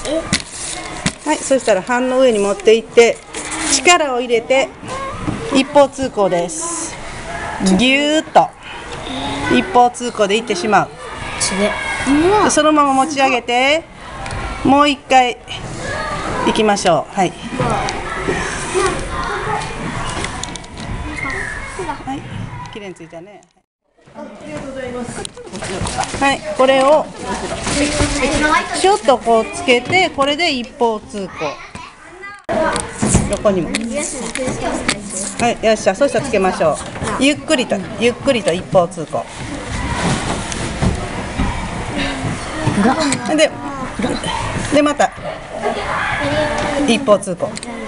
はい、そしたら半の上に持っていって力を入れて一方通行です。ぎゅーっと一方通行でいってしまう。でそのまま持ち上げてもう一回いきましょう。はい、はい、きれいについたね。ありがとうございます。はい、これをちょっとこうつけて、これで一方通行。横にも。はい、よっしゃ、そしたらつけましょう。ゆっくりと一方通行。でまた一方通行。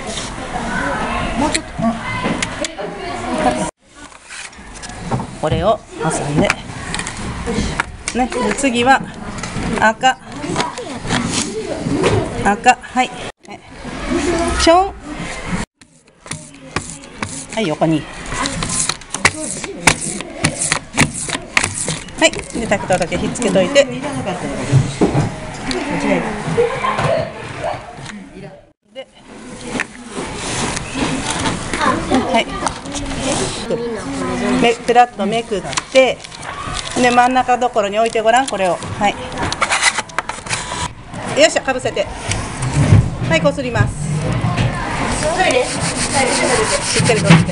これを挟んで、ね、で次は赤、はい、ちょん、はい、横に、はい、でタクトだけひっつけといて、ではい、ペラッとめくって、で真ん中どころに置いてごらん、これを。はい、よっしゃ、かぶせて、はい、こすります。しっかりとして、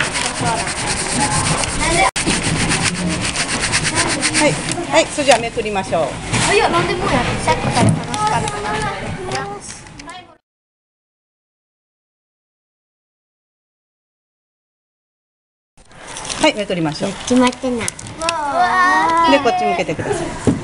はい、はい、それじゃあめくりましょう。 いや、なんでもやる。さっきから楽しかったな。 はい、めくりましょう。 決まってない。 で、こっち向けてください。